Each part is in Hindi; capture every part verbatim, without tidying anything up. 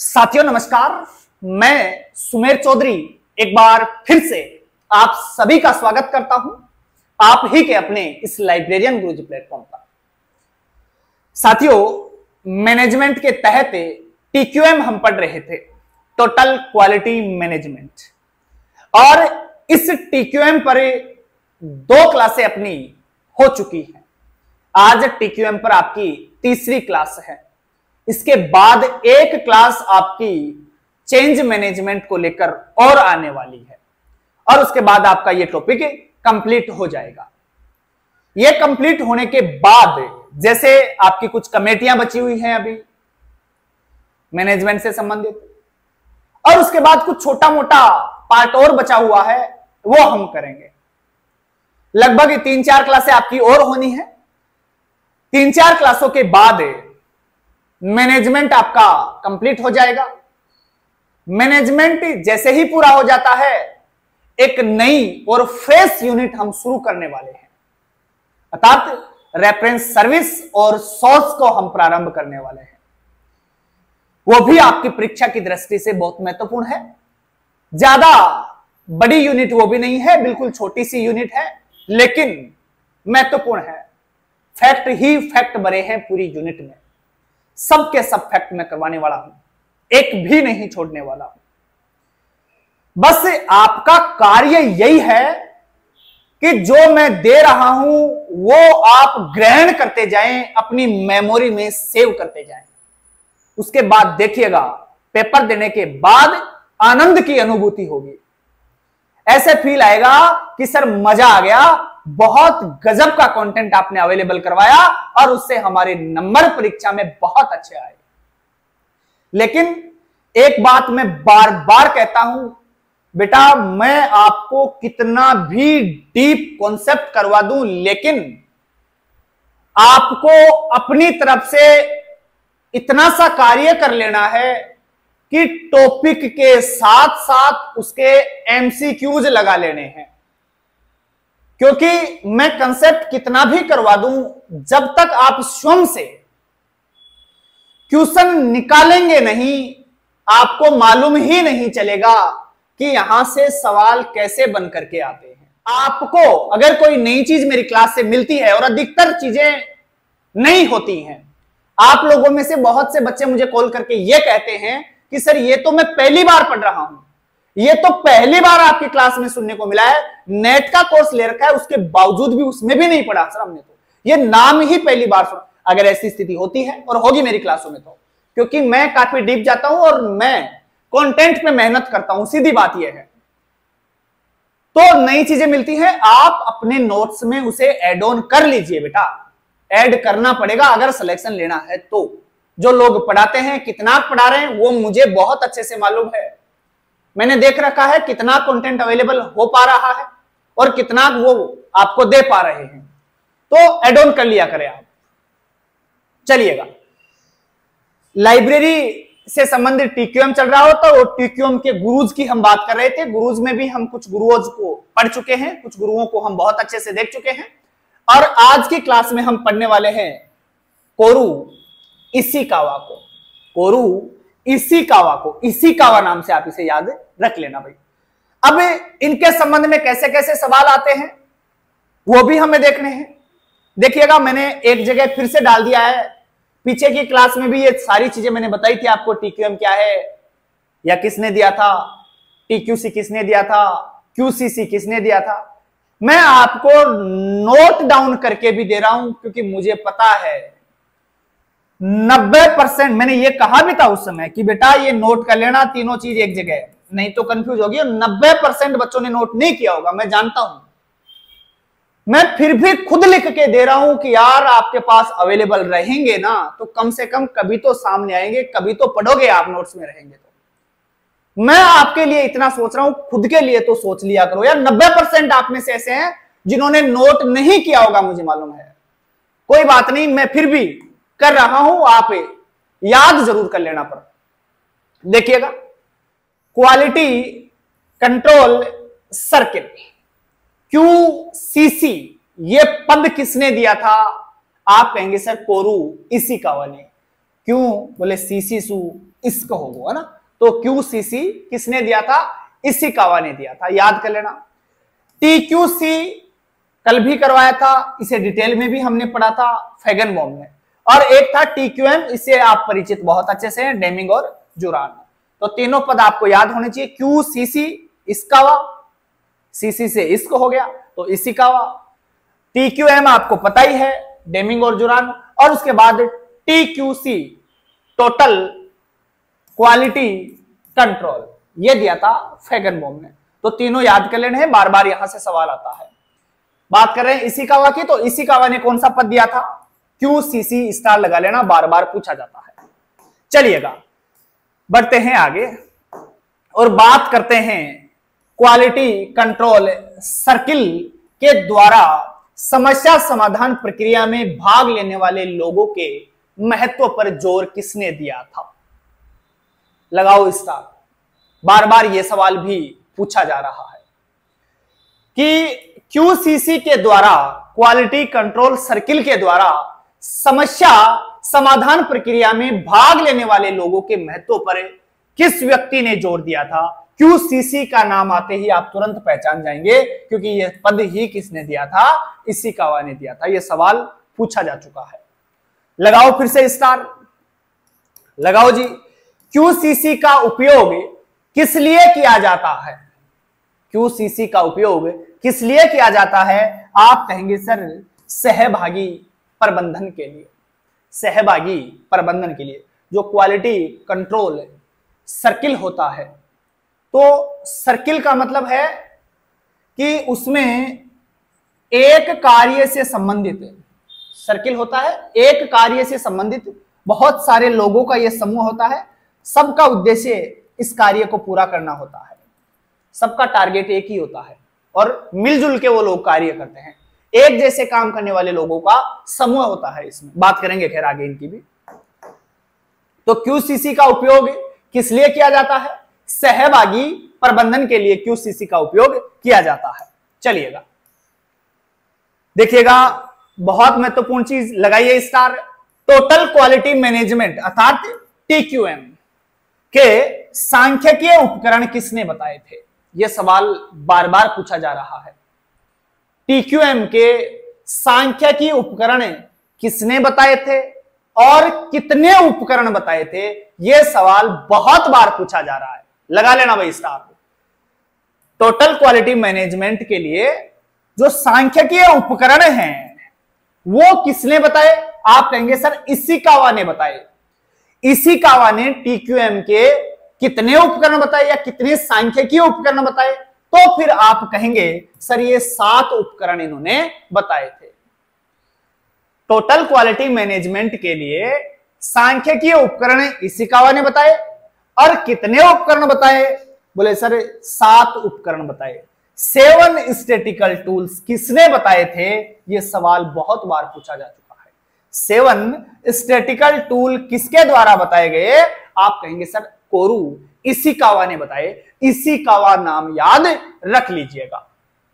साथियों नमस्कार, मैं सुमेर चौधरी एक बार फिर से आप सभी का स्वागत करता हूं आप ही के अपने इस लाइब्रेरियन गुरुजी प्लेटफॉर्म पर। साथियों, मैनेजमेंट के तहत टीक्यूएम हम पढ़ रहे थे, टोटल क्वालिटी मैनेजमेंट, और इस टीक्यूएम पर दो क्लासें अपनी हो चुकी हैं। आज टीक्यूएम पर आपकी तीसरी क्लास है। इसके बाद एक क्लास आपकी चेंज मैनेजमेंट को लेकर और आने वाली है, और उसके बाद आपका ये टॉपिक कंप्लीट हो जाएगा। ये कंप्लीट होने के बाद जैसे आपकी कुछ कमेटियां बची हुई हैं अभी मैनेजमेंट से संबंधित, और उसके बाद कुछ छोटा मोटा पार्ट और बचा हुआ है, वो हम करेंगे। लगभग तीन चार क्लासें आपकी और होनी है। तीन चार क्लासों के बाद मैनेजमेंट आपका कंप्लीट हो जाएगा। मैनेजमेंट जैसे ही पूरा हो जाता है, एक नई और फ्रेश यूनिट हम शुरू करने वाले हैं, अर्थात रेफरेंस सर्विस और सोर्स को हम प्रारंभ करने वाले हैं। वो भी आपकी परीक्षा की दृष्टि से बहुत महत्वपूर्ण है। ज्यादा बड़ी यूनिट वो भी नहीं है, बिल्कुल छोटी सी यूनिट है, लेकिन महत्वपूर्ण है। फैक्ट ही फैक्ट भरे हैं पूरी यूनिट में, सबके सब फैक्ट में करवाने वाला हूं, एक भी नहीं छोड़ने वाला हूं। बस आपका कार्य यही है कि जो मैं दे रहा हूं वो आप ग्रहण करते जाएं, अपनी मेमोरी में सेव करते जाएं। उसके बाद देखिएगा, पेपर देने के बाद आनंद की अनुभूति होगी। ऐसे फील आएगा कि सर मजा आ गया, बहुत गजब का कंटेंट आपने अवेलेबल करवाया, और उससे हमारे नंबर परीक्षा में बहुत अच्छे आए। लेकिन एक बात मैं बार बार कहता हूं, बेटा मैं आपको कितना भी डीप कॉन्सेप्ट करवा दूं, लेकिन आपको अपनी तरफ से इतना सा कार्य कर लेना है कि टॉपिक के साथ साथ उसके एमसीक्यूज लगा लेने हैं। क्योंकि मैं कंसेप्ट कितना भी करवा दूं, जब तक आप स्वयं से क्वेश्चन निकालेंगे नहीं, आपको मालूम ही नहीं चलेगा कि यहां से सवाल कैसे बन करके आते हैं। आपको अगर कोई नई चीज मेरी क्लास से मिलती है, और अधिकतर चीजें नहीं होती हैं, आप लोगों में से बहुत से बच्चे मुझे कॉल करके ये कहते हैं कि सर ये तो मैं पहली बार पढ़ रहा हूं, ये तो पहली बार आपकी क्लास में सुनने को मिला है, नेट का कोर्स ले रखा है, उसके बावजूद भी उसमें भी नहीं पढ़ा सर हमने, तो ये नाम ही पहली बार सुना। अगर ऐसी स्थिति होती है, और होगी मेरी क्लासों में, तो क्योंकि मैं काफी डीप जाता हूं और मैं कंटेंट पे मेहनत करता हूं, सीधी बात यह है। तो नई चीजें मिलती हैं, आप अपने नोट्स में उसे एड ऑन कर लीजिए बेटा, ऐड करना पड़ेगा अगर सिलेक्शन लेना है तो। जो लोग पढ़ाते हैं, कितना पढ़ा रहे हैं, वो मुझे बहुत अच्छे से मालूम है। मैंने देख रखा है कितना कंटेंट अवेलेबल हो पा रहा है और कितना वो आपको दे पा रहे हैं, तो एड ऑन कर लिया करें आप। चलिएगा, लाइब्रेरी से संबंधित टीक्यूएम चल रहा होता, और टीक्यूएम के गुरुज की हम बात कर रहे थे। गुरुज में भी हम कुछ गुरुओं को पढ़ चुके हैं, कुछ गुरुओं को हम बहुत अच्छे से देख चुके हैं, और आज की क्लास में हम पढ़ने वाले हैं कोरू इशिकावा को। कोरू इशिकावा को, इशिकावा नाम से आप इसे याद रख लेना भाई। अब इनके संबंध में कैसे कैसे सवाल आते हैं वो भी हमें देखने हैं। देखिएगा, मैंने एक जगह फिर से डाल दिया है, पीछे की क्लास में भी ये सारी चीजें मैंने बताई थी आपको। टीक्यूएम क्या है, या किसने दिया था, टीक्यूसी किसने दिया था, क्यूसीसी किसने दिया था। मैं आपको नोट डाउन करके भी दे रहा हूं, क्योंकि मुझे पता है नब्बे परसेंट, मैंने ये कहा भी था उस समय कि बेटा ये नोट कर लेना, तीनों चीज एक जगह, नहीं तो कंफ्यूज होगी। नब्बे परसेंट बच्चों ने नोट नहीं किया होगा, मैं जानता हूं। मैं फिर भी खुद लिख के दे रहा हूं कि यार आपके पास अवेलेबल रहेंगे ना, तो कम से कम कभी तो सामने आएंगे, कभी तो पढ़ोगे आप, नोट्स में रहेंगे तो। मैं आपके लिए इतना सोच रहा हूं, खुद के लिए तो सोच लिया करो यार। नब्बे परसेंट आप में से ऐसे हैं जिन्होंने नोट नहीं किया होगा, मुझे मालूम है। कोई बात नहीं, मैं फिर भी कर रहा हूं, आप याद जरूर कर लेना। पर देखिएगा, क्वालिटी कंट्रोल सर्किल, क्यूसीसी, ये पद किसने दिया था? आप कहेंगे सर कोरू इशिकावा ने। क्यों? बोले सीसी सु इश्क होगो, है ना। तो क्यू सीसी किसने दिया था? इशिकावा ने दिया था, याद कर लेना। टी क्यू सी कल भी करवाया था, इसे डिटेल में भी हमने पढ़ा था फैगनबॉम में। और एक था टी क्यू एम, इससे आप परिचित बहुत अच्छे से हैं, डेमिंग और जुरान। तो तीनों पद आपको याद होने चाहिए। क्यू सीसी इशिकावा, सीसी से इश्क हो गया तो इशिकावा। टी क्यू एम आपको पता ही है, डेमिंग और जुरान। और उसके बाद T Q C total quality control, ये दिया था फैगनबॉम ने। तो तीनों याद कर लेने हैं, बार बार यहां से सवाल आता है। बात कर रहे हैं इशिकावा की, तो इशिकावा ने कौन सा पद दिया था? क्यू सीसी स्टार लगा लेना, बार बार पूछा जाता है। चलिएगा बढ़ते हैं आगे और बात करते हैं क्वालिटी कंट्रोल सर्किल के द्वारा समस्या समाधान प्रक्रिया में भाग लेने वाले लोगों के महत्व पर जोर किसने दिया था? लगाओ स्टार। बार बार यह सवाल भी पूछा जा रहा है कि क्यू सी सी के द्वारा, क्वालिटी कंट्रोल सर्किल के द्वारा समस्या समाधान प्रक्रिया में भाग लेने वाले लोगों के महत्व पर किस व्यक्ति ने जोर दिया था? क्यू सी सी का नाम आते ही आप तुरंत पहचान जाएंगे, क्योंकि यह पद ही किसने दिया था? इशिकावा ने दिया था। यह सवाल पूछा जा चुका है। लगाओ फिर से स्टार, लगाओ जी। क्यू सी सी का उपयोग किस लिए किया जाता है? क्यू सी सी का उपयोग किस लिए किया जाता है? आप कहेंगे सर सहभागी प्रबंधन के लिए, सहभागी प्रबंधन के लिए। जो क्वालिटी कंट्रोल सर्किल होता है, तो सर्किल का मतलब है कि उसमें एक कार्य से संबंधित, सर्किल होता है एक कार्य से संबंधित बहुत सारे लोगों का यह समूह होता है। सबका उद्देश्य इस कार्य को पूरा करना होता है, सबका टारगेट एक ही होता है और मिलजुल के वो लोग कार्य करते हैं। एक जैसे काम करने वाले लोगों का समूह होता है। इसमें बात करेंगे खैर आगे इनकी भी। तो क्यू सी सी का उपयोग किस लिए किया जाता है? सहभागी प्रबंधन के लिए क्यू सी सी का उपयोग किया जाता है। चलिएगा देखिएगा, बहुत महत्वपूर्ण चीज लगाइए स्टार। टोटल क्वालिटी मैनेजमेंट अर्थात टी क्यू एम के सांख्यिकीय उपकरण किसने बताए थे? यह सवाल बार बार पूछा जा रहा है। टी क्यू एम के सांख्यिकीय उपकरण किसने बताए थे और कितने उपकरण बताए थे? यह सवाल बहुत बार पूछा जा रहा है। लगा लेना भाई स्टार। टोटल क्वालिटी मैनेजमेंट के लिए जो सांख्यिकीय उपकरण हैं वो किसने बताए? आप कहेंगे सर इशिकावा ने बताए। इशिकावा ने टी क्यू एम के कितने उपकरण बताए या कितने सांख्यिकीय उपकरण बताए? तो फिर आप कहेंगे सर ये सात उपकरण इन्होंने बताए थे। टोटल क्वालिटी मैनेजमेंट के लिए सांख्यिकीय उपकरण इशिकावा ने बताए और कितने उपकरण बताए? बोले सर सात उपकरण बताए। सेवन स्टैटिकल टूल्स किसने बताए थे? यह सवाल बहुत बार पूछा जा चुका है। सेवन स्टैटिकल टूल किसके द्वारा बताए गए? आप कहेंगे सर कोरू इशिकावा ने बताए। इशिकावा नाम याद रख लीजिएगा।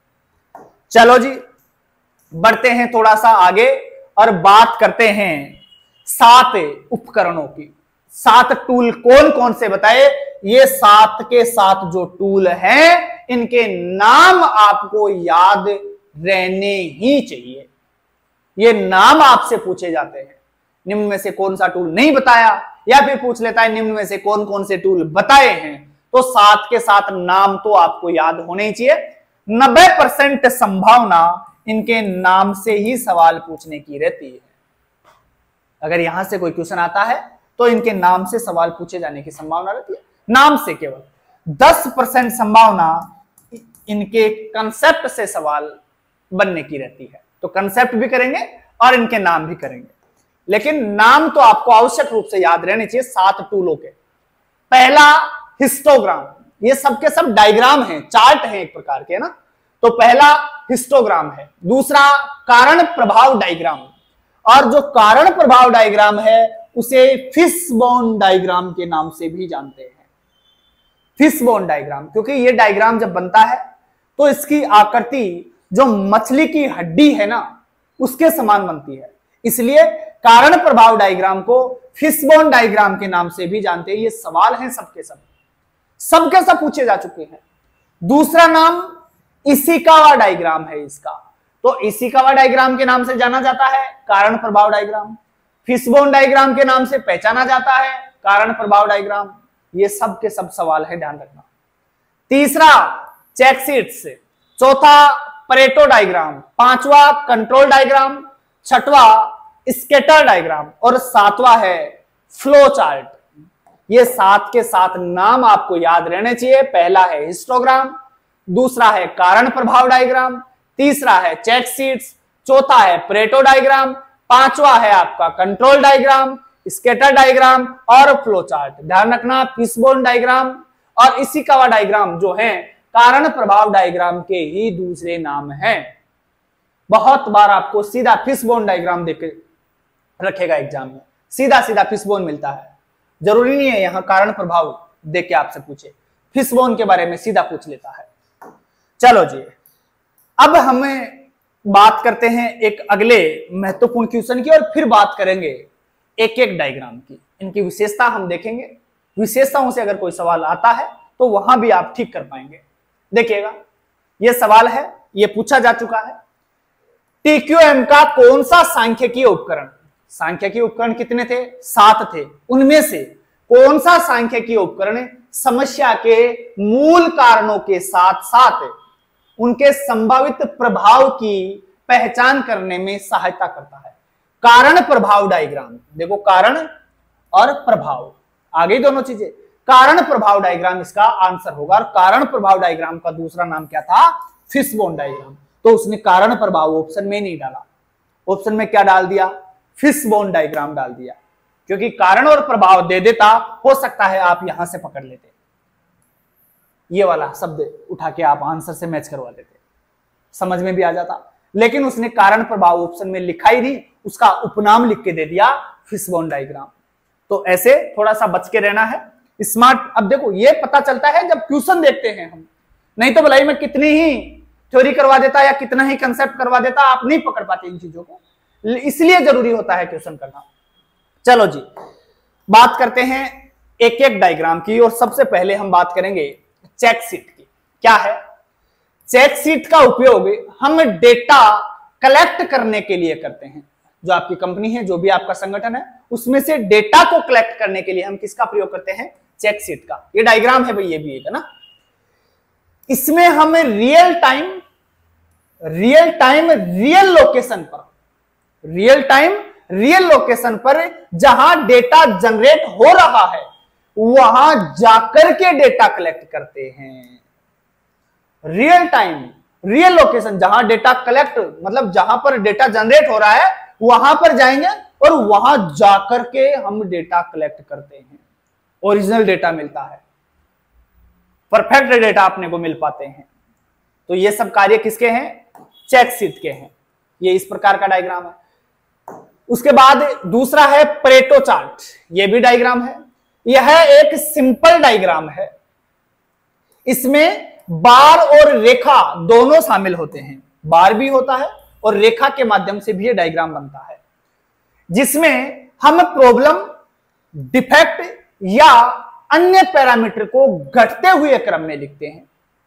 चलो जी बढ़ते हैं थोड़ा सा आगे और बात करते हैं सात उपकरणों की। सात टूल कौन कौन से बताए? ये सात के सात जो टूल हैं इनके नाम आपको याद रहने ही चाहिए। ये नाम आपसे पूछे जाते हैं। निम्न में से कौन सा टूल नहीं बताया, या फिर पूछ लेता है निम्न में से कौन कौन से टूल बताए हैं। तो सात के सात नाम तो आपको याद होने ही चाहिए। नब्बे परसेंट संभावना इनके नाम से ही सवाल पूछने की रहती है। अगर यहां से कोई क्वेश्चन आता है तो इनके नाम से सवाल पूछे जाने की संभावना रहती है। नाम से केवल दस परसेंट संभावना इनके कंसेप्ट से सवाल बनने की रहती है। तो कंसेप्ट भी करेंगे और इनके नाम भी करेंगे, लेकिन नाम तो आपको आवश्यक रूप से याद रहने चाहिए सात टूलों के। पहला हिस्टोग्राम, ये सबके सब डायग्राम हैं, चार्ट हैं एक प्रकार के, है ना। तो पहला हिस्टोग्राम है। दूसरा कारण प्रभाव डायग्राम, और जो कारण प्रभाव डायग्राम है उसे फिशबोन डायग्राम के नाम से भी जानते हैं। फिशबोन डायग्राम, क्योंकि ये डायग्राम जब बनता है तो इसकी आकृति जो मछली की हड्डी है ना उसके समान बनती है, इसलिए कारण प्रभाव डायग्राम को फिशबोन डायग्राम के नाम से भी जानते हैं। ये सवाल हैं सबके सब सबके सब पूछे जा चुके हैं। दूसरा नाम इशिकावा डायग्राम है इसका, तो इशिकावा डायग्राम के नाम से जाना जाता है कारण प्रभाव डायग्राम। फिशबोन डायग्राम के नाम से पहचाना जाता है कारण प्रभाव डायग्राम। ये सब के सब सवाल है, ध्यान रखना। तीसरा चेक शीट्स, चौथा परेटो डायग्राम, पांचवा कंट्रोल डायग्राम, छठवा स्केटर डायग्राम और सातवां है फ्लो चार्ट। ये सात के सात नाम आपको याद रहने चाहिए। पहला है हिस्टोग्राम, दूसरा है कारण प्रभाव डायग्राम, तीसरा है चेक शीट्स, चौथा है परेटो डायग्राम, पांचवा है आपका कंट्रोल डायग्राम, स्केटर डायग्राम और फ्लो चार्ट। ध्यान रखना, फिशबोन डायग्राम और इशिकावा डायग्राम जो है कारण प्रभाव डायग्राम के ही दूसरे नाम हैं। बहुत बार आपको सीधा फिशबोन डायग्राम देके रखेगा एग्जाम में, सीधा सीधा फिशबोन मिलता है। जरूरी नहीं है यहां कारण प्रभाव देके आपसे पूछे, फिशबोन के बारे में सीधा पूछ लेता है। चलो जी, अब हमें बात करते हैं एक अगले महत्वपूर्ण क्वेश्चन की और फिर बात करेंगे एक एक डायग्राम की। इनकी विशेषता हम देखेंगे, विशेषताओं से अगर कोई सवाल आता है तो वहां भी आप ठीक कर पाएंगे। देखिएगा, यह सवाल है, यह पूछा जा चुका है। टीक्यूएम का कौन सा सांख्यिकीय उपकरण, सांख्यिकीय उपकरण कितने थे? सात थे। उनमें से कौन सा सांख्यिकीय उपकरण समस्या के मूल कारणों के साथ साथ उनके संभावित प्रभाव की पहचान करने में सहायता करता है? कारण प्रभाव डायग्राम, देखो कारण और प्रभाव, आगे दोनों चीजें। कारण प्रभाव डायग्राम इसका आंसर होगा और कारण प्रभाव डायग्राम का दूसरा नाम क्या था? Fishbone diagram. तो उसने कारण प्रभाव ऑप्शन में नहीं डाला, ऑप्शन में क्या डाल दिया? फिशबोन डायग्राम डाल दिया, क्योंकि कारण और प्रभाव दे देता, हो सकता है आप यहां से पकड़ लेते, ये वाला शब्द उठा के आप आंसर से मैच करवा देते, समझ में भी आ जाता। लेकिन उसने कारण प्रभाव ऑप्शन में लिखा ही नहीं, उसका उपनाम लिख के दे दिया फिशबोन डायग्राम। तो ऐसे थोड़ा सा बच के रहना है, स्मार्ट। अब देखो, ये पता चलता है जब क्वेश्चन देखते हैं हम, नहीं तो भलाई मैं कितनी ही थ्योरी करवा देता या कितना ही कंसेप्ट करवा देता, आप नहीं पकड़ पाते इन चीजों को, इसलिए जरूरी होता है क्वेश्चन करना। चलो जी, बात करते हैं एक एक डायग्राम की और सबसे पहले हम बात करेंगे चेक शीट की। क्या है चेक शीट? का उपयोग हम डेटा कलेक्ट करने के लिए करते हैं। जो आपकी कंपनी है, जो भी आपका संगठन है, उसमें से डेटा को कलेक्ट करने के लिए हम किसका प्रयोग करते हैं? चेक शीट का। ये डायग्राम है भाई, ये भी एक है ना। इसमें हम real time real time real location पर रियल टाइम रियल लोकेशन पर जहां डेटा जनरेट हो रहा है वहां जाकर के डेटा कलेक्ट करते हैं। रियल टाइम रियल लोकेशन, जहां डेटा कलेक्ट मतलब जहां पर डेटा जनरेट हो रहा है वहां पर जाएंगे और वहां जाकर के हम डेटा कलेक्ट करते हैं। ओरिजिनल डेटा मिलता है, परफेक्ट डेटा अपने को मिल पाते हैं। तो ये सब कार्य किसके हैं? चेक शीट के हैं। ये इस प्रकार का डायग्राम है। उसके बाद दूसरा है परेटो चार्ट। ये भी डायग्राम है। यह एक सिंपल डायग्राम है। इसमें बार और रेखा दोनों शामिल होते हैं, बार भी होता है और रेखा के माध्यम से भी ये डायग्राम बनता है, जिसमें हम प्रॉब्लम, डिफेक्ट या अन्य पैरामीटर को घटते हुए क्रम में लिखते हैं।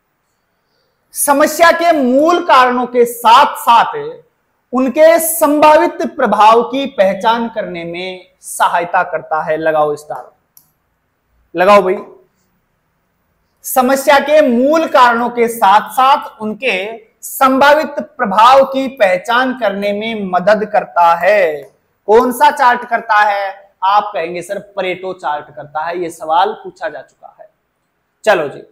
समस्या के मूल कारणों के साथ साथ उनके संभावित प्रभाव की पहचान करने में सहायता करता है। लगाओ स्टार, लगाओ भाई। समस्या के मूल कारणों के साथ साथ उनके संभावित प्रभाव की पहचान करने में मदद करता है। कौन सा चार्ट करता है? आप कहेंगे सर परेटो चार्ट करता है। यह सवाल पूछा जा चुका है। चलो जी,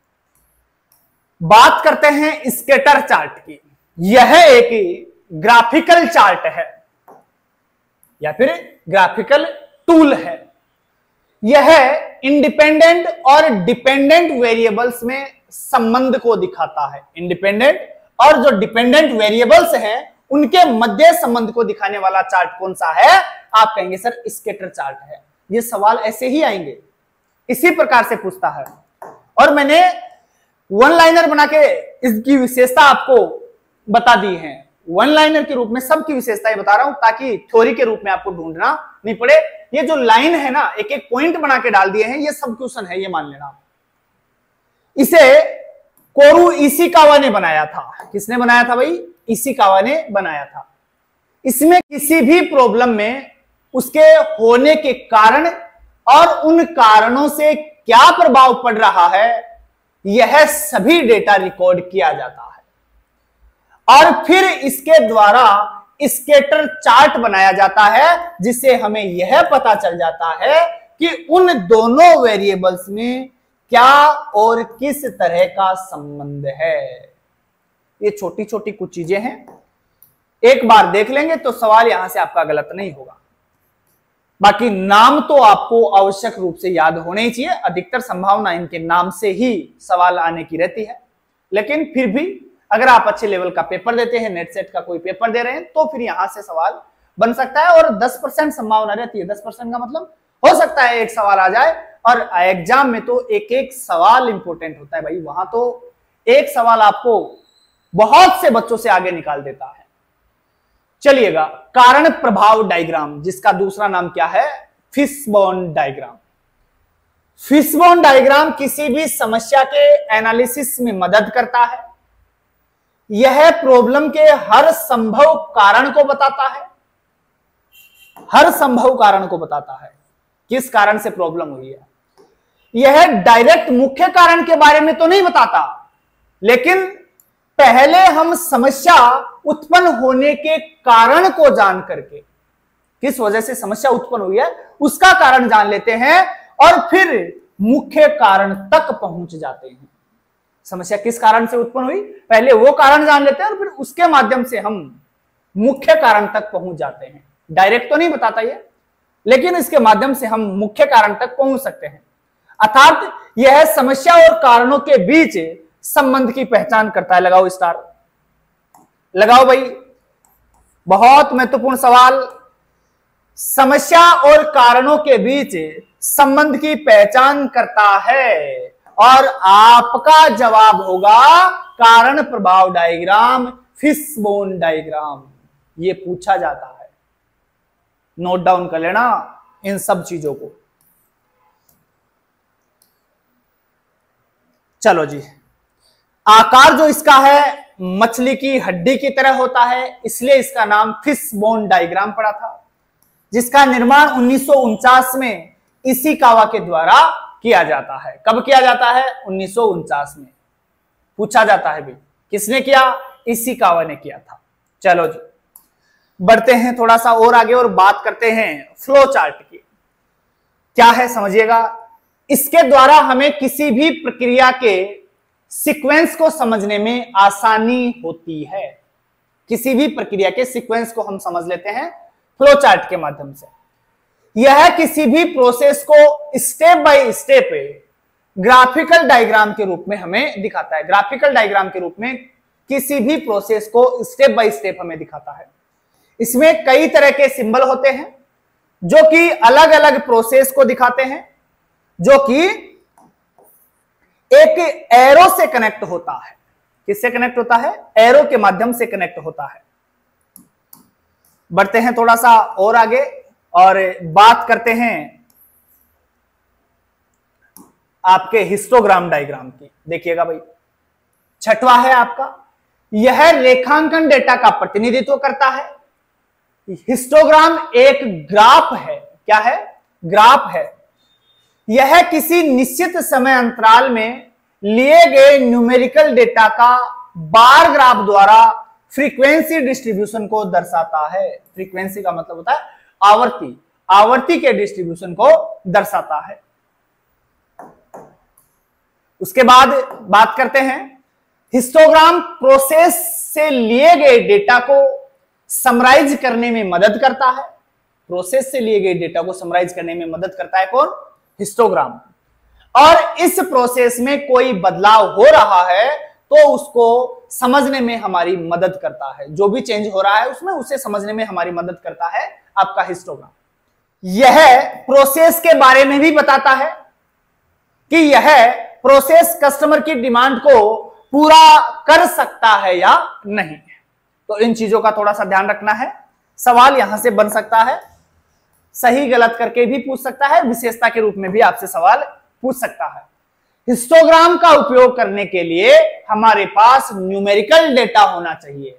बात करते हैं स्केटर चार्ट की। यह एक ग्राफिकल चार्ट है या फिर ग्राफिकल टूल है। यह इंडिपेंडेंट और डिपेंडेंट वेरिएबल्स में संबंध को दिखाता है। इंडिपेंडेंट और जो डिपेंडेंट वेरिएबल्स हैं उनके मध्य संबंध को दिखाने वाला चार्ट कौन सा है? आप कहेंगे सर स्केटर चार्ट है। ये सवाल ऐसे ही आएंगे, इसी प्रकार से पूछता है। और मैंने वन लाइनर बना के इसकी विशेषता आपको बता दी है। वन लाइनर के रूप में सबकी विशेषताएं बता रहा हूं ताकि थ्योरी के रूप में आपको ढूंढना नहीं पड़े। ये जो लाइन है ना, एक एक पॉइंट बना के डाल दिए हैं, ये सब क्वेश्चन है, ये मान लेना। इसे कोरू इशिकावा ने बनाया था। किसने बनाया था भाई? इशिकावा ने बनाया था। इसमें किसी भी प्रॉब्लम में उसके होने के कारण और उन कारणों से क्या प्रभाव पड़ रहा है, यह सभी डेटा रिकॉर्ड किया जाता है और फिर इसके द्वारा स्कैटर चार्ट बनाया जाता है, जिससे हमें यह पता चल जाता है कि उन दोनों वेरिएबल्स में क्या और किस तरह का संबंध है। ये छोटी छोटी कुछ चीजें हैं, एक बार देख लेंगे तो सवाल यहां से आपका गलत नहीं होगा। बाकी नाम तो आपको आवश्यक रूप से याद होने ही चाहिए। अधिकतर संभावना इनके नाम से ही सवाल आने की रहती है, लेकिन फिर भी अगर आप अच्छे लेवल का पेपर देते हैं, नेट सेट का कोई पेपर दे रहे हैं, तो फिर यहां से सवाल बन सकता है। और दस परसेंट संभावना रहती है। दस परसेंट का मतलब हो सकता है एक सवाल आ जाए, और एग्जाम में तो एक एक सवाल इंपॉर्टेंट होता है भाई। वहां तो एक सवाल आपको बहुत से बच्चों से आगे निकाल देता है। चलिएगा, कारण प्रभाव डायग्राम, जिसका दूसरा नाम क्या है? Fishbone diagram. फिशबोन डायग्राम किसी भी समस्या के एनालिसिस में मदद करता है। यह प्रॉब्लम के हर संभव कारण को बताता है। हर संभव कारण को बताता है, किस कारण से प्रॉब्लम हुई है। यह डायरेक्ट मुख्य कारण के बारे में तो नहीं बताता, लेकिन पहले हम समस्या उत्पन्न होने के कारण को जान करके, किस वजह से समस्या उत्पन्न हुई है उसका कारण जान लेते हैं और फिर मुख्य कारण तक पहुंच जाते हैं। समस्या किस कारण से उत्पन्न हुई, पहले वो कारण जान लेते हैं और फिर उसके माध्यम से हम मुख्य कारण तक पहुंच जाते हैं। डायरेक्ट तो नहीं बताता ये, लेकिन इसके माध्यम से हम मुख्य कारण तक पहुंच सकते हैं। अर्थात यह समस्या और कारणों के बीच संबंध की पहचान करता है। लगाओ स्टार, लगाओ भाई, बहुत महत्वपूर्ण सवाल। समस्या और कारणों के बीच संबंध की पहचान करता है और आपका जवाब होगा कारण प्रभाव डायग्राम, फिशबोन डायग्राम। ये पूछा जाता है, नोट डाउन कर लेना इन सब चीजों को। चलो जी, आकार जो इसका है मछली की हड्डी की तरह होता है, इसलिए इसका नाम फिशबोन डायग्राम पड़ा था, जिसका निर्माण उन्नीस सौ उनचास में इशिकावा के द्वारा किया जाता है। कब किया जाता है? उन्नीस सौ उनचास में। पूछा जाता है भाई किसने किया? इशिकावा ने किया था। चलो जी, बढ़ते हैं थोड़ा सा और आगे और बात करते हैं फ्लो चार्ट की। क्या है समझिएगा, इसके द्वारा हमें किसी भी प्रक्रिया के सीक्वेंस को समझने में आसानी होती है। किसी भी प्रक्रिया के सीक्वेंस को हम समझ लेते हैं फ्लो चार्ट के माध्यम से। यह किसी भी प्रोसेस को step by step graphical diagram के रूप में हमें दिखाता है। ग्राफिकल डायग्राम के रूप में किसी भी प्रोसेस को स्टेप बाय स्टेप हमें दिखाता है। इसमें कई तरह के सिंबल होते हैं जो कि अलग अलग प्रोसेस को दिखाते हैं, जो कि एक एरो से कनेक्ट होता है। किससे कनेक्ट होता है? एरो के माध्यम से कनेक्ट होता है। बढ़ते हैं थोड़ा सा और आगे और बात करते हैं आपके हिस्टोग्राम डायग्राम की। देखिएगा भाई, छठवां है आपका, यह रेखांकन डेटा का प्रतिनिधित्व करता है। हिस्टोग्राम एक ग्राफ है। क्या है? ग्राफ है। यह किसी निश्चित समय अंतराल में लिए गए न्यूमेरिकल डेटा का बार ग्राफ द्वारा फ्रीक्वेंसी डिस्ट्रीब्यूशन को दर्शाता है। फ्रीक्वेंसी का मतलब होता है आवर्ती, आवर्ती के डिस्ट्रीब्यूशन को दर्शाता है। उसके बाद बात करते हैं हिस्टोग्राम प्रोसेस से लिए गए डेटा को समराइज करने में मदद करता है। प्रोसेस से लिए गए डेटा को समराइज करने में मदद करता है कौन? हिस्टोग्राम। और इस प्रोसेस में कोई बदलाव हो रहा है तो उसको समझने में हमारी मदद करता है। जो भी चेंज हो रहा है उसमें, उसे समझने में हमारी मदद करता है आपका हिस्टोग्राम। यह प्रोसेस के बारे में भी बताता है कि यह प्रोसेस कस्टमर की डिमांड को पूरा कर सकता है या नहीं। तो इन चीजों का थोड़ा सा ध्यान रखना है। सवाल यहां से बन सकता है, सही गलत करके भी पूछ सकता है, विशेषता के रूप में भी आपसे सवाल पूछ सकता है। हिस्टोग्राम का उपयोग करने के लिए हमारे पास न्यूमेरिकल डेटा होना चाहिए।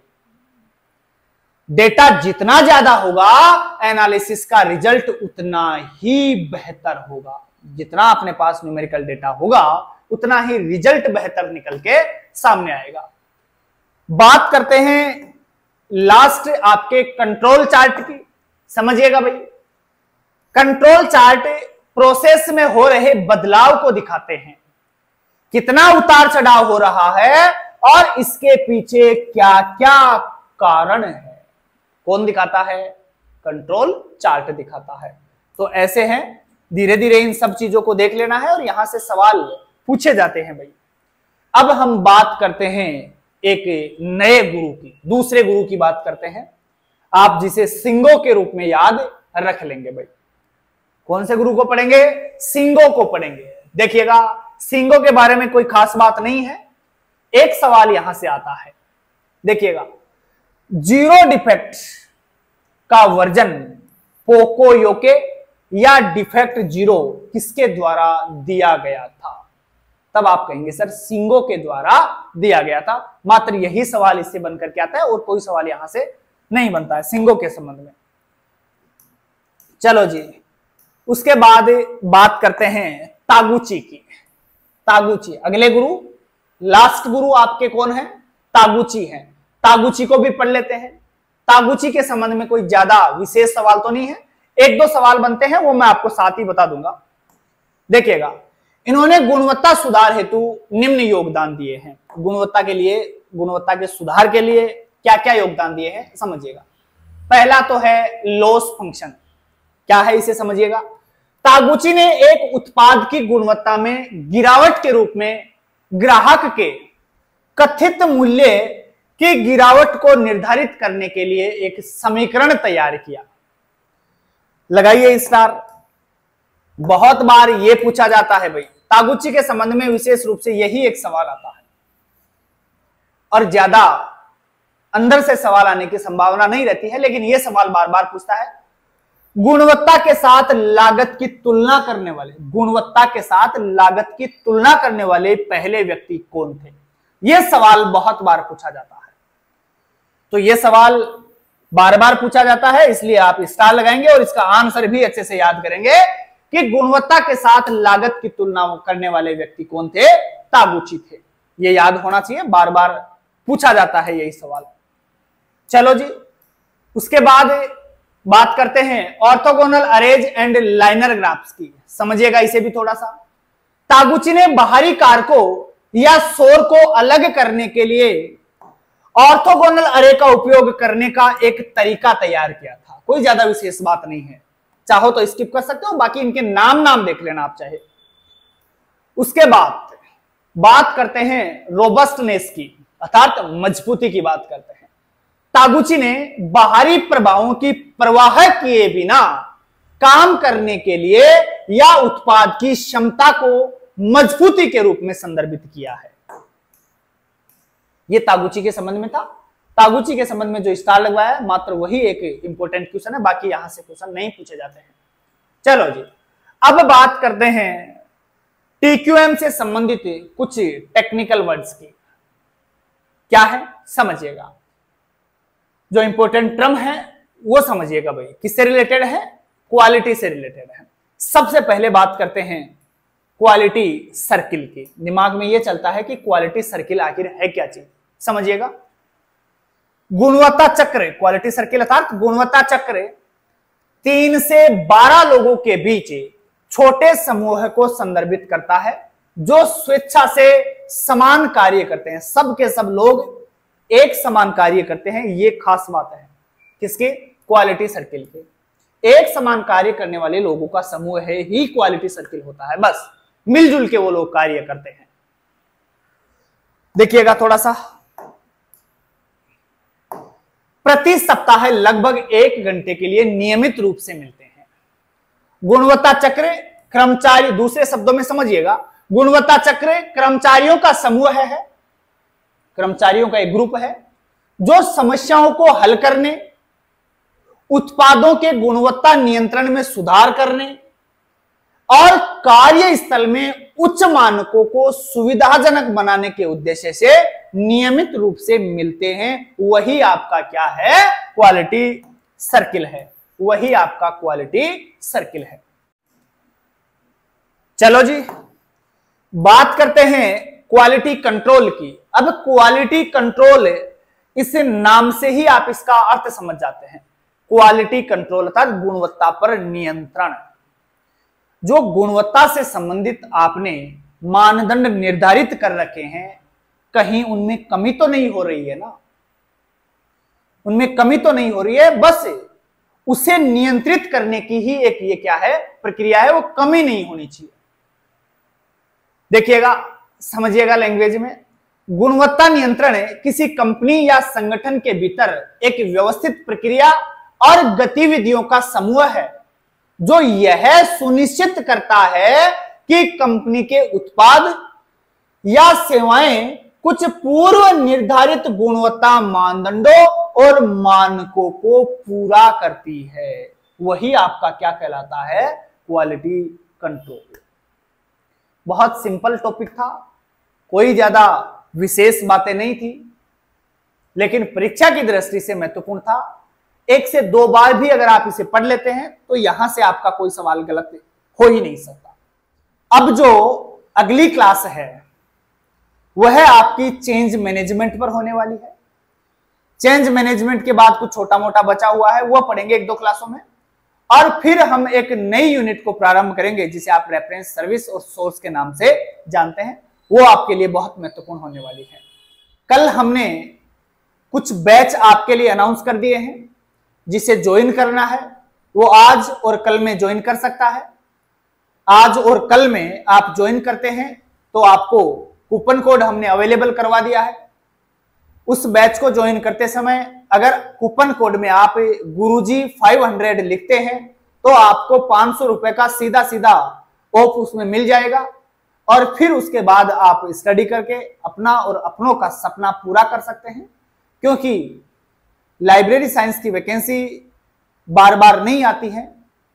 डेटा जितना ज्यादा होगा एनालिसिस का रिजल्ट उतना ही बेहतर होगा। जितना अपने पास न्यूमेरिकल डेटा होगा उतना ही रिजल्ट बेहतर निकल के सामने आएगा। बात करते हैं लास्ट आपके कंट्रोल चार्ट की। समझिएगा भाई, कंट्रोल चार्ट प्रोसेस में हो रहे बदलाव को दिखाते हैं, कितना उतार चढ़ाव हो रहा है और इसके पीछे क्या क्या कारण है, कौन दिखाता है? कंट्रोल चार्ट दिखाता है। तो ऐसे हैं, धीरे धीरे इन सब चीजों को देख लेना है और यहां से सवाल पूछे जाते हैं भाई। अब हम बात करते हैं एक नए गुरु की, दूसरे गुरु की बात करते हैं, आप जिसे सिंगो के रूप में याद रख लेंगे भाई। कौन से गुरु को पढ़ेंगे? सिंगो को पढ़ेंगे। देखिएगा, सिंगो के बारे में कोई खास बात नहीं है। एक सवाल यहां से आता है, देखिएगा, जीरो डिफेक्ट का वर्जन पोकोयोके या डिफेक्ट जीरो किसके द्वारा दिया गया था? तब आप कहेंगे सर सिंगो के द्वारा दिया गया था। मात्र यही सवाल इससे बनकर के आता है और कोई सवाल यहां से नहीं बनता है सिंगो के संबंध में। चलो जी, उसके बाद बात करते हैं तागुची की। तागुची अगले गुरु, लास्ट गुरु आपके कौन है? तागुची हैं। तागुची को भी पढ़ लेते हैं। तागुची के संबंध में कोई ज्यादा विशेष सवाल तो नहीं है, एक दो सवाल बनते हैं वो मैं आपको साथ ही बता दूंगा। देखिएगा, इन्होंने गुणवत्ता सुधार हेतु निम्न योगदान दिए हैं। गुणवत्ता के लिए, गुणवत्ता के सुधार के लिए क्या क्या योगदान दिए हैं समझिएगा। पहला तो है लॉस फंक्शन। क्या है इसे समझिएगा। तागुची ने एक उत्पाद की गुणवत्ता में गिरावट के रूप में ग्राहक के कथित मूल्य की गिरावट को निर्धारित करने के लिए एक समीकरण तैयार किया। लगाइए स्टार। बहुत बार यह पूछा जाता है भाई, तागुची के संबंध में विशेष रूप से यही एक सवाल आता है और ज्यादा अंदर से सवाल आने की संभावना नहीं रहती है, लेकिन यह सवाल बार बार पूछता है, गुणवत्ता के साथ लागत की तुलना करने वाले, गुणवत्ता के साथ लागत की तुलना करने वाले पहले व्यक्ति कौन थे? यह सवाल बहुत बार पूछा जाता है। तो यह सवाल बार बार पूछा जाता है, इसलिए आप स्टार लगाएंगे और इसका आंसर भी अच्छे से याद करेंगे कि गुणवत्ता के साथ लागत की तुलना करने वाले व्यक्ति कौन थे? तागुची थे। यह याद होना चाहिए, बार बार पूछा जाता है यही सवाल। चलो जी, उसके बाद बात करते हैं orthogonal arrays and linear graphs की। समझिएगा इसे भी थोड़ा सा। तागुची ने बाहरी कारकों या शोर को अलग करने के लिए ऑर्थोगोनल अरे का उपयोग करने का एक तरीका तैयार किया था। कोई ज्यादा विशेष बात नहीं है, चाहो तो स्किप कर सकते हो, बाकी इनके नाम नाम देख लेना आप चाहे। उसके बाद बात करते हैं रोबस्टनेस की, अर्थात मजबूती की बात करते हैं। तागुची ने बाहरी प्रभावों की परवाह किए बिना काम करने के लिए या उत्पाद की क्षमता को मजबूती के रूप में संदर्भित किया है। यह तागुची के संबंध में था। तागुची के संबंध में जो स्टार लगवाया है मात्र वही एक इंपॉर्टेंट क्वेश्चन है, बाकी यहां से क्वेश्चन नहीं पूछे जाते हैं। चलो जी, अब बात करते हैं टीक्यूएम से संबंधित कुछ टेक्निकल वर्ड्स की। क्या है समझिएगा, जो इंपॉर्टेंट टर्म है वो समझिएगा भाई। किससे रिलेटेड है? क्वालिटी से रिलेटेड है। सबसे पहले बात करते हैं क्वालिटी सर्किल की। दिमाग में ये चलता है कि क्वालिटी सर्किल आखिर है क्या चीज, समझिएगा। गुणवत्ता चक्र, क्वालिटी सर्किल अर्थात गुणवत्ता चक्र तीन से बारह लोगों के बीच छोटे समूह को संदर्भित करता है जो स्वेच्छा से समान कार्य करते हैं। सब के सब लोग एक समान कार्य करते हैं, ये खास बात है किसके? क्वालिटी सर्किल के। एक समान कार्य करने वाले लोगों का समूह है ही क्वालिटी सर्किल होता है। बस मिलजुल के वो लोग कार्य करते हैं। देखिएगा थोड़ा सा, प्रति सप्ताह लगभग एक घंटे के लिए नियमित रूप से मिलते हैं। गुणवत्ता चक्र कर्मचारी, दूसरे शब्दों में समझिएगा, गुणवत्ता चक्र कर्मचारियों का समूह है, कर्मचारियों का एक ग्रुप है जो समस्याओं को हल करने, उत्पादों के गुणवत्ता नियंत्रण में सुधार करने और कार्यस्थल में उच्च मानकों को सुविधाजनक बनाने के उद्देश्य से नियमित रूप से मिलते हैं, वही आपका क्या है, क्वालिटी सर्किल है। वही आपका क्वालिटी सर्किल है। चलो जी, बात करते हैं क्वालिटी कंट्रोल की। अब क्वालिटी कंट्रोल, इस नाम से ही आप इसका अर्थ समझ जाते हैं। क्वालिटी कंट्रोल अर्थात गुणवत्ता पर नियंत्रण। जो गुणवत्ता से संबंधित आपने मानदंड निर्धारित कर रखे हैं, कहीं उनमें कमी तो नहीं हो रही है ना, उनमें कमी तो नहीं हो रही है, बस उसे नियंत्रित करने की ही एक ये क्या है, प्रक्रिया है, वो कमी नहीं होनी चाहिए। देखिएगा, समझिएगा लैंग्वेज में, गुणवत्ता नियंत्रण किसी कंपनी या संगठन के भीतर एक व्यवस्थित प्रक्रिया और गतिविधियों का समूह है जो यह सुनिश्चित करता है कि कंपनी के उत्पाद या सेवाएं कुछ पूर्व निर्धारित गुणवत्ता मानदंडों और मानकों को पूरा करती है। वही आपका क्या कहलाता है, क्वालिटी कंट्रोल। बहुत सिंपल टॉपिक था, कोई ज्यादा विशेष बातें नहीं थी, लेकिन परीक्षा की दृष्टि से महत्वपूर्ण था। एक से दो बार भी अगर आप इसे पढ़ लेते हैं तो यहां से आपका कोई सवाल गलत हो ही नहीं सकता। अब जो अगली क्लास है वह आपकी चेंज मैनेजमेंट पर होने वाली है। चेंज मैनेजमेंट के बाद कुछ छोटा मोटा बचा हुआ है, वह पढ़ेंगे एक दो क्लासों में, और फिर हम एक नई यूनिट को प्रारंभ करेंगे जिसे आप रेफरेंस सर्विस और सोर्स के नाम से जानते हैं। वो आपके लिए बहुत महत्वपूर्ण होने वाली है। कल हमने कुछ बैच आपके लिए अनाउंस कर दिए हैं, जिसे ज्वाइन करना है वो आज और कल में ज्वाइन कर सकता है। आज और कल में आप ज्वाइन करते हैं तो आपको कूपन कोड हमने अवेलेबल करवा दिया है। उस बैच को ज्वाइन करते समय अगर कूपन कोड में आप गुरुजी पाँच सौ लिखते हैं तो आपको पांच सौ रुपए का सीधा सीधा ऑफ उसमें मिल जाएगा, और फिर उसके बाद आप स्टडी करके अपना और अपनों का सपना पूरा कर सकते हैं। क्योंकि लाइब्रेरी साइंस की वैकेंसी बार बार नहीं आती है,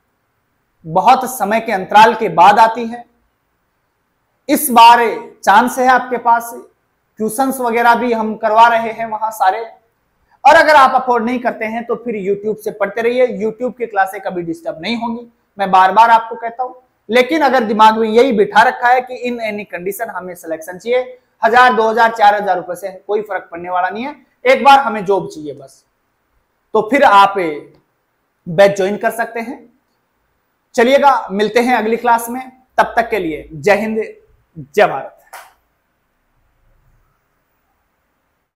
बहुत समय के अंतराल के बाद आती है। इस बार चांस है आपके पास, ट्यूशंस वगैरह भी हम करवा रहे हैं वहां सारे, और अगर आप अफोर्ड नहीं करते हैं तो फिर यूट्यूब से पढ़ते रहिए। यूट्यूब की क्लासें कभी डिस्टर्ब नहीं होंगी, मैं बार बार आपको कहता हूं। लेकिन अगर दिमाग में यही बिठा रखा है कि इन एनी कंडीशन हमें सिलेक्शन चाहिए, हजार दो हजार चार हजार रुपए से कोई फर्क पड़ने वाला नहीं है, एक बार हमें जॉब चाहिए बस, तो फिर आप बैच ज्वाइन कर सकते हैं। चलिएगा, मिलते हैं अगली क्लास में, तब तक के लिए जय हिंद, जय भारत।